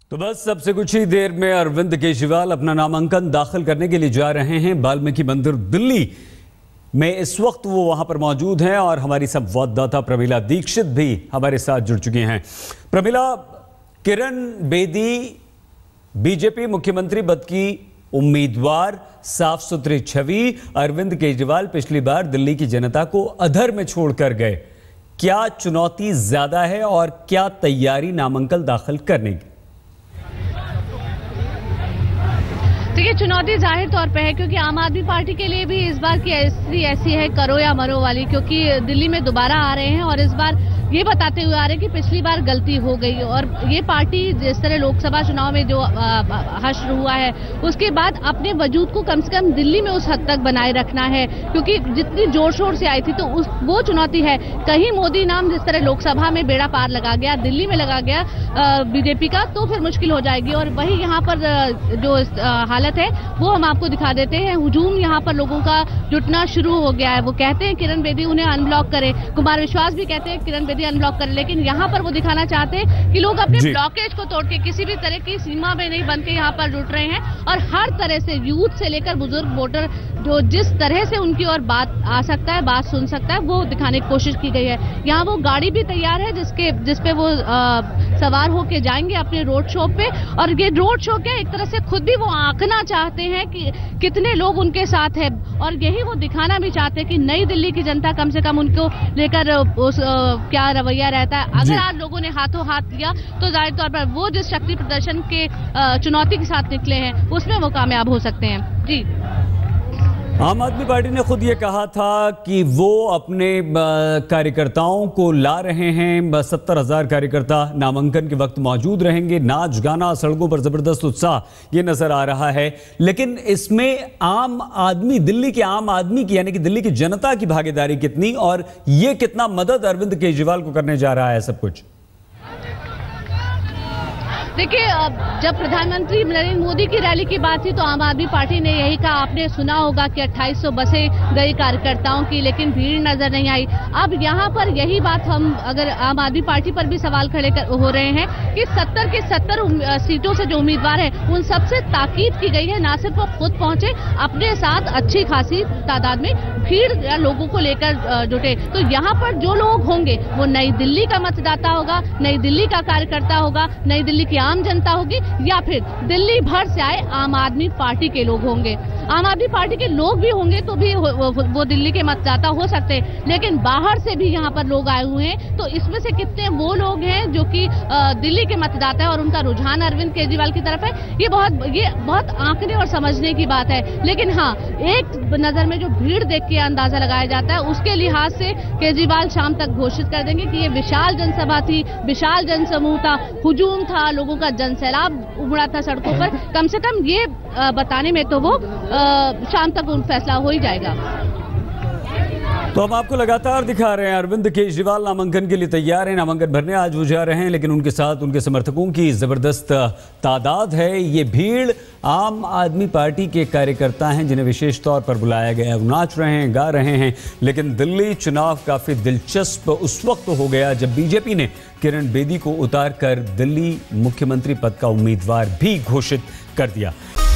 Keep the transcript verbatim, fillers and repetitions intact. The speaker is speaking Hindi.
तो बस सबसे कुछ ही देर में अरविंद केजरीवाल अपना नामांकन दाखिल करने के लिए जा रहे हैं वाल्मीकि मंदिर दिल्ली में। इस वक्त वो वहां पर मौजूद हैं और हमारी संवाददाता प्रमिला दीक्षित भी हमारे साथ जुड़ चुकी हैं। प्रमिला, किरण बेदी बीजेपी मुख्यमंत्री पद की उम्मीदवार, साफ सुथरी छवि, अरविंद केजरीवाल पिछली बार दिल्ली की जनता को अधर में छोड़कर गए। क्या चुनौती ज्यादा है और क्या तैयारी नामांकन दाखिल करने की? देखिए, चुनौती जाहिर तौर पे है क्योंकि आम आदमी पार्टी के लिए भी इस बार की ऐसी ऐसी है करो या मरो वाली, क्योंकि दिल्ली में दोबारा आ रहे हैं और इस बार ये बताते हुए आ रहे हैं कि पिछली बार गलती हो गई। और ये पार्टी जिस तरह लोकसभा चुनाव में जो हश्र हुआ है उसके बाद अपने वजूद को कम से कम दिल्ली में उस हद तक बनाए रखना है, क्योंकि जितनी जोर शोर से आई थी तो उस वो चुनौती है। कहीं मोदी नाम जिस तरह लोकसभा में बेड़ा पार लगा गया, दिल्ली में लगा गया बीजेपी का, तो फिर मुश्किल हो जाएगी। और वही यहाँ पर जो हालत है वो हम आपको दिखा देते हैं। हुजूम यहाँ पर लोगों का जुटना शुरू हो गया है। वो कहते हैं किरण बेदी उन्हें अनब्लॉक करे, कुमार विश्वास भी कहते हैं किरण बेदी अनब्लॉक करें, लेकिन यहाँ पर वो दिखाना चाहते हैं कि लोग अपने ब्लॉकेज को तोड़ के किसी भी तरह की सीमा में नहीं बन के यहाँ पर जुट रहे हैं और हर तरह से यूथ से लेकर बुजुर्ग वोटर जो जिस तरह से उनकी और बात आ सकता है, बात सुन सकता है, वो दिखाने की कोशिश की गई है। यहाँ वो गाड़ी भी तैयार है जिसके जिसपे वो आ, सवार होके जाएंगे अपने रोड शो पे। और ये रोड शो क्या, एक तरह से खुद भी वो आंकना चाहते हैं कि कितने लोग उनके साथ है और यही वो दिखाना भी चाहते हैं कि नई दिल्ली की जनता कम से कम उनको लेकर उस आ, क्या रवैया रहता है। अगर आज लोगों ने हाथों हाथ लिया तो जाहिर तौर पर वो जिस शक्ति प्रदर्शन के चुनौती के साथ निकले हैं उसमें वो कामयाब हो सकते हैं। जी, आम आदमी पार्टी ने खुद ये कहा था कि वो अपने कार्यकर्ताओं को ला रहे हैं। सत्तर हजार कार्यकर्ता नामांकन के वक्त मौजूद रहेंगे। नाच गाना, सड़कों पर जबरदस्त उत्साह ये नजर आ रहा है। लेकिन इसमें आम आदमी, दिल्ली के आम आदमी की यानी कि दिल्ली की जनता की भागीदारी कितनी और ये कितना मदद अरविंद केजरीवाल को करने जा रहा है सब कुछ? देखिए, जब प्रधानमंत्री नरेंद्र मोदी की रैली की बात थी तो आम आदमी पार्टी ने यही कहा। आपने सुना होगा कि अट्ठाईस सौ बसें गई कार्यकर्ताओं की, लेकिन भीड़ नजर नहीं आई। अब यहाँ पर यही बात हम अगर आम आदमी पार्टी पर भी सवाल खड़े कर, हो रहे हैं कि सत्तर के सत्तर सीटों से जो उम्मीदवार हैं उन सबसे ताकीद की गई है, ना सिर्फ वो खुद पहुंचे, अपने साथ अच्छी खासी तादाद में भीड़ लोगों को लेकर जुटे। तो यहाँ पर जो लोग होंगे वो नई दिल्ली का मतदाता होगा, नई दिल्ली का कार्यकर्ता होगा, नई दिल्ली की आम जनता होगी, या फिर दिल्ली भर से आए आम आदमी पार्टी के लोग होंगे। आम आदमी पार्टी के लोग भी होंगे तो भी वो, वो, वो दिल्ली के मतदाता हो सकते हैं, लेकिन बाहर से भी यहाँ पर लोग आए हुए हैं। तो इसमें से कितने वो लोग हैं जो कि दिल्ली के मतदाता है और उनका रुझान अरविंद केजरीवाल की तरफ है, ये बहुत ये बहुत आंकने और समझने की बात है। लेकिन हाँ, एक नजर में जो भीड़ देख के अंदाजा लगाया जाता है उसके लिहाज से केजरीवाल शाम तक घोषित कर देंगे कि ये विशाल जनसभा थी, विशाल जनसमूह था, हुजूम था, लोगों का जनसैलाब उमड़ा था सड़कों पर। कम से कम ये बताने में तो वो शाम तक उन फैसला हो ही जाएगा। तो हम आपको लगातार दिखा रहे हैं अरविंद केजरीवाल नामांकन के लिए तैयार हैं। नामांकन भरने आज वो जा रहे हैं, लेकिन उनके साथ उनके समर्थकों की जबरदस्त तादाद है। ये भीड़ आम आदमी पार्टी के कार्यकर्ता हैं जिन्हें विशेष तौर पर बुलाया गया है। वो नाच रहे हैं, गा रहे हैं। लेकिन दिल्ली चुनाव काफी दिलचस्प उस वक्त हो गया जब बीजेपी ने किरण बेदी को उतार कर दिल्ली मुख्यमंत्री पद का उम्मीदवार भी घोषित कर दिया।